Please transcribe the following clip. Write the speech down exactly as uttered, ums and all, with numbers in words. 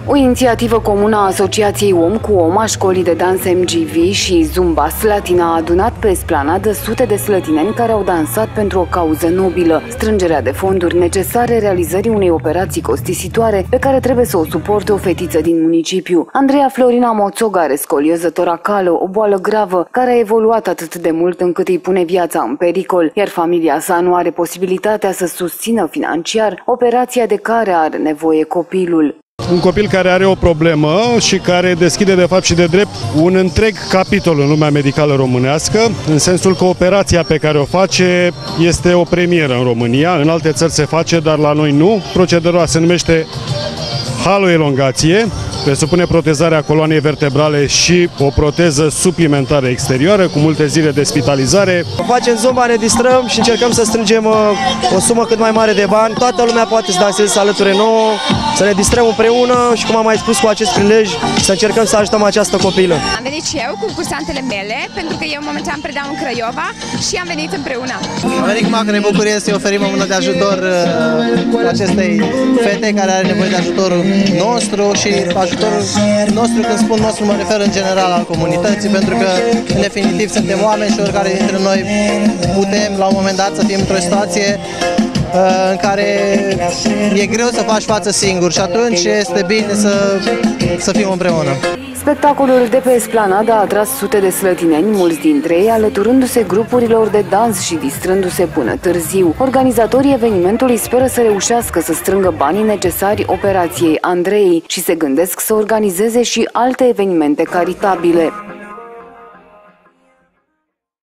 O inițiativă comună a Asociației Om cu Om, a Școlii de Dans M G V și Zumba Slatina a adunat pe esplanadă sute de slătineni care au dansat pentru o cauză nobilă, strângerea de fonduri necesare realizării unei operații costisitoare pe care trebuie să o suporte o fetiță din municipiu. Andreea Florina Moțog are scolioză toracală, o boală gravă care a evoluat atât de mult încât îi pune viața în pericol, iar familia sa nu are posibilitatea să susțină financiar operația de care are nevoie copilul. Un copil care are o problemă și care deschide de fapt și de drept un întreg capitol în lumea medicală românească, în sensul că operația pe care o face este o premieră în România, în alte țări se face, dar la noi nu. Procedura se numește haloelongație, presupune protezarea coloanei vertebrale și o proteză suplimentară exterioară cu multe zile de spitalizare. Facem zumba, ne distrăm și încercăm să strângem o sumă cât mai mare de bani. Toată lumea poate să danseze alături nouă, să ne distrăm împreună și, cum am mai spus, cu acest prilej să încercăm să ajutăm această copilă. Am venit și eu cu cursantele mele, pentru că eu momentan predau în Craiova și am venit împreună. Am venit cu mare bucurie să-i oferim o mână de ajutor acestei fete care are nevoie de ajutorul nostru și ajutorul nostru, când spun nostru, mă refer în general al comunității, pentru că în definitiv suntem oameni și oricare dintre noi putem la un moment dat să fim într-o situație în care e greu să faci față singur și atunci este bine să, să fim împreună. Spectacolul de pe esplanadă a atras sute de slătineni, mulți dintre ei alăturându-se grupurilor de dans și distrându-se până târziu. Organizatorii evenimentului speră să reușească să strângă banii necesari operației Andrei și se gândesc să organizeze și alte evenimente caritabile.